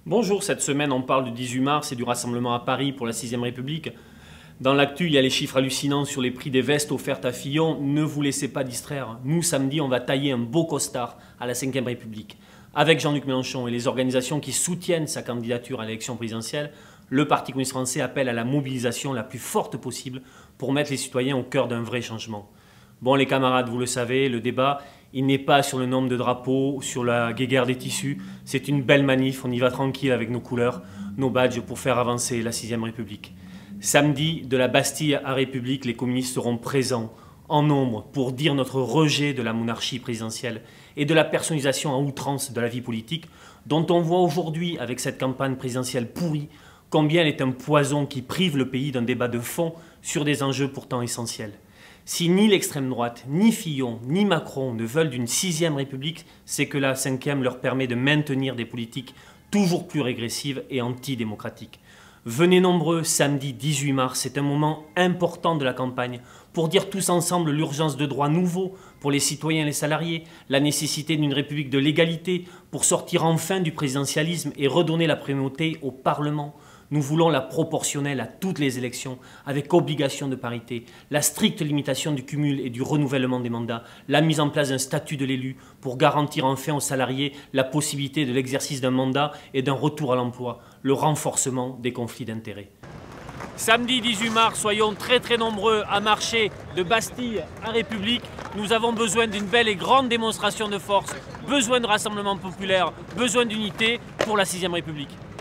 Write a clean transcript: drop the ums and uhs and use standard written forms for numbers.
Bonjour, cette semaine on parle du 18 mars et du rassemblement à Paris pour la 6ème République. Dans l'actu, il y a les chiffres hallucinants sur les prix des vestes offertes à Fillon. Ne vous laissez pas distraire. Nous, samedi, on va tailler un beau costard à la 5ème République. Avec Jean-Luc Mélenchon et les organisations qui soutiennent sa candidature à l'élection présidentielle, le Parti communiste français appelle à la mobilisation la plus forte possible pour mettre les citoyens au cœur d'un vrai changement. Bon les camarades, vous le savez, le débat, il n'est pas sur le nombre de drapeaux, sur la guéguerre des tissus. C'est une belle manif, on y va tranquille avec nos couleurs, nos badges pour faire avancer la 6ème République. Samedi, de la Bastille à République, les communistes seront présents en nombre pour dire notre rejet de la monarchie présidentielle et de la personnalisation à outrance de la vie politique, dont on voit aujourd'hui, avec cette campagne présidentielle pourrie, combien elle est un poison qui prive le pays d'un débat de fond sur des enjeux pourtant essentiels. Si ni l'extrême droite, ni Fillon, ni Macron ne veulent d'une 6ème République, c'est que la 5e leur permet de maintenir des politiques toujours plus régressives et antidémocratiques. Venez nombreux, samedi 18 mars, c'est un moment important de la campagne pour dire tous ensemble l'urgence de droits nouveaux pour les citoyens et les salariés, la nécessité d'une république de l'égalité pour sortir enfin du présidentialisme et redonner la primauté au Parlement. Nous voulons la proportionnelle à toutes les élections, avec obligation de parité, la stricte limitation du cumul et du renouvellement des mandats, la mise en place d'un statut de l'élu pour garantir enfin aux salariés la possibilité de l'exercice d'un mandat et d'un retour à l'emploi, le renforcement des conflits d'intérêts. Samedi 18 mars, soyons très nombreux à marcher de Bastille à République. Nous avons besoin d'une belle et grande démonstration de force, besoin de rassemblement populaire, besoin d'unité pour la 6ème République.